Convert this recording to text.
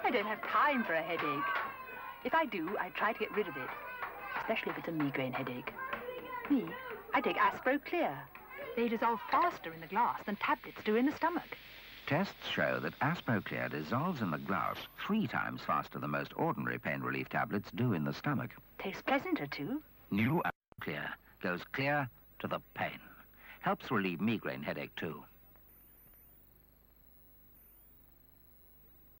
I don't have time for a headache. If I do, I try to get rid of it, especially if it's a migraine headache. Me, I take Aspro Clear. They dissolve faster in the glass than tablets do in the stomach. Tests show that Aspro Clear dissolves in the glass 3 times faster than most ordinary pain relief tablets do in the stomach. Tastes pleasanter, too. New Aspro Clear goes clear to the pain. Helps relieve migraine headache, too.